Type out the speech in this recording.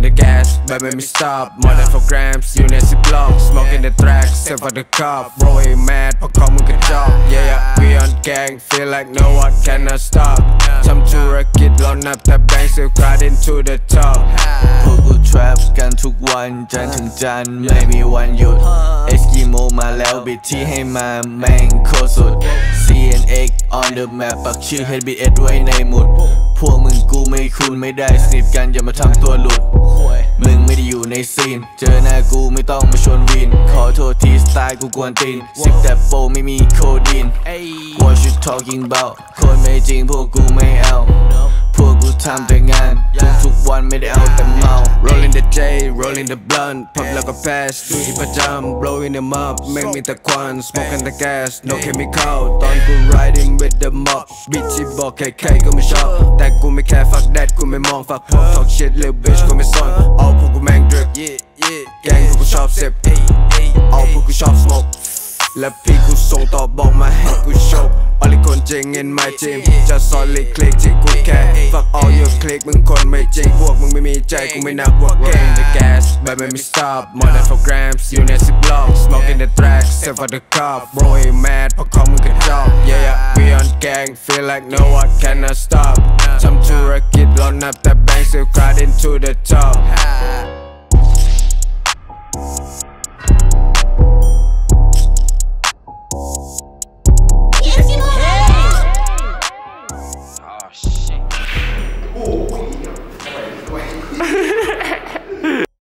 the gas, but make me stop. More than 4 grams, you need 10 block. Smoking the track, sip for the cup. Bro ain't mad, but come with a job. Yeah, we on gang, feel like no one cannot stop. ทำธุรกิจเรานับแต่แบงค์ still got into the top พวกกู trap กันทุกวันจันทร์ถึงจันทร์ไม่มีวันหยุด Eskimo มาแล้วบิดที่ให้มาแม่งโคตรสุด CNX on the map ปักชื่อ HBS ไว้ในหมุดพวกมึงกูไม่คุ้นไม่ได้สนิทกันอย่ามาทำตัวหลุดมึงไม่ได้อยู่ในซีนเจอหน้ากูไม่ต้องมาชวนวินขอโทษทีสไตล์กูกวนตีน10แต่โปไม่มีโคดีน What you talking about คนไม่จริงพวกกูไม่เอาพวกกูทำแต่งานทุกวันไม่ได้เอาแต่เมา Rolling the J, rolling the blunt พับแล้วก็ pass ดูที่ประจำ blowing them up แม่งมีแต่ควัน smoking the gas no chemical ตอนกู riding with the mob บิทที่บอกใครๆก็ไม่ชอบแต่กูไม่แค่ fuck that กูไม่มอง fuck พวก talk shit little bitch กูไม่สน all พวกกูแม่ง drip แกงพวกกูชอบ sip all พวกกูชอบ smoke และพี่กูส่งต่อบอกมาให้กูโชว์ Only คนจริง in my team just solid click ที่กูแค่ fuck all your click มึงคนไม่จริงพวกมึงไม่มีใจกูไม่นับว่า rolling the gas but make me stop more than 4 grams you need 10 block smoking the track sip for the cup bro ain't mad เพราะเขามึงกระจอก yeah we on gang feel like no one cannot stop ทำธุรกิจเรานับแต่แบงค์ still got into the top